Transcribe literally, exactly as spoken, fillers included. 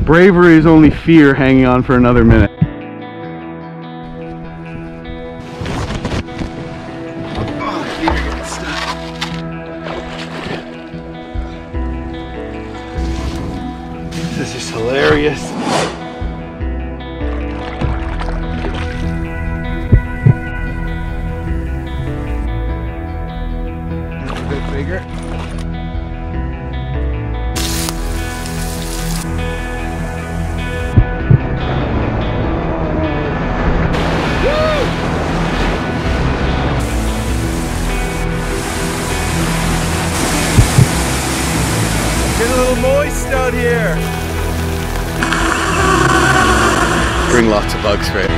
Bravery is only fear hanging on for another minute. This is hilarious. A bit bigger. Getting a little moist out here. Bring lots of bugs for it.